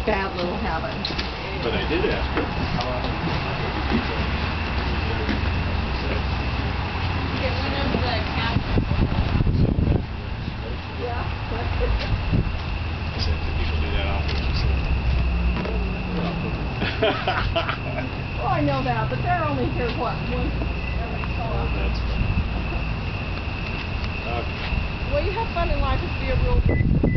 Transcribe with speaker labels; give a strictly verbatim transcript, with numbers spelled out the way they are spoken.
Speaker 1: bad little habit.
Speaker 2: But I did ask her how often
Speaker 3: Get one of the cats.
Speaker 1: Yeah.
Speaker 2: I said, do people do that often? She said,
Speaker 1: Well, I know that, but they're only here, what, once every so
Speaker 2: oh,
Speaker 1: often.
Speaker 2: that's funny. Okay.
Speaker 1: Well, you have fun in life is be a real